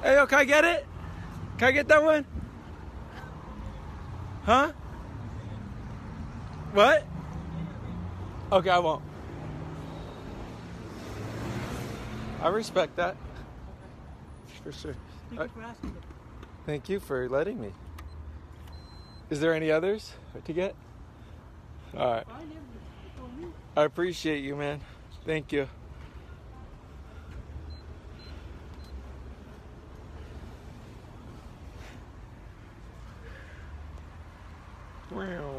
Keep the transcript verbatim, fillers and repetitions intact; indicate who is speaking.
Speaker 1: Hey, yo, can I get it? Can I get that one? Huh? What? Okay, I won't. I respect that. For sure.
Speaker 2: Thank you for asking.
Speaker 1: Thank you for letting me. Is there any others to get? All right. I appreciate you, man. Thank you. Wow.